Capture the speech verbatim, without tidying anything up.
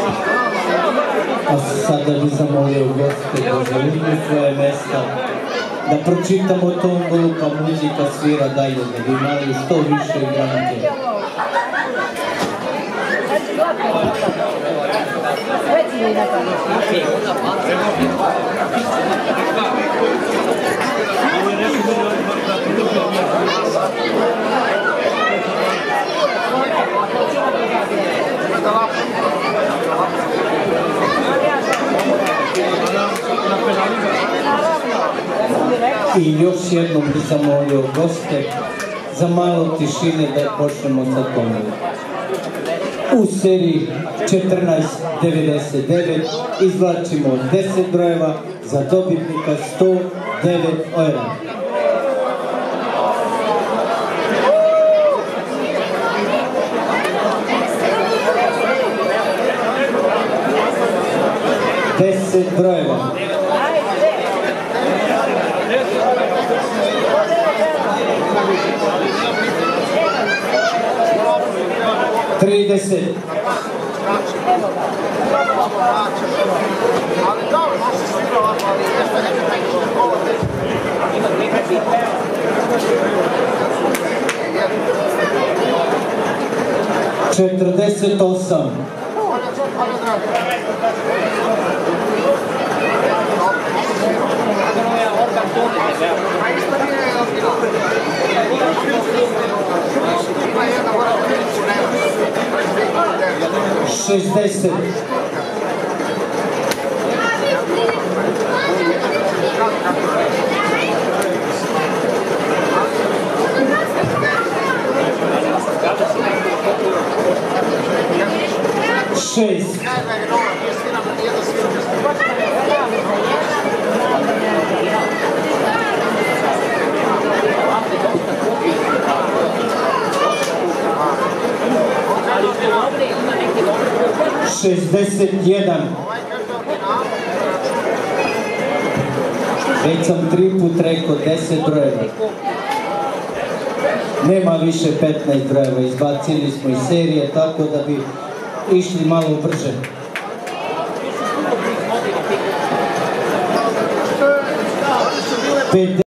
A sada bi zamolio goste da zauzmu svoje mesta, da pročitamo tombolu, pa muzika svira dalje, da bi imali što više branitelja. I još jednom bih zamolio goste za malo tišine da počnemo sa tombolom. U seriji četrnaest devedeset devet izvlačimo deset brojeva za dobitnika sto devet eura. deset brojeva. trideset. četrdeset osam. šezdeset. šest. šezdeset jedan. Već sam tri put rekao deset brojeva. Nema više petnaest brojeva, izbacili smo iz serije tako da bi išli malo brže.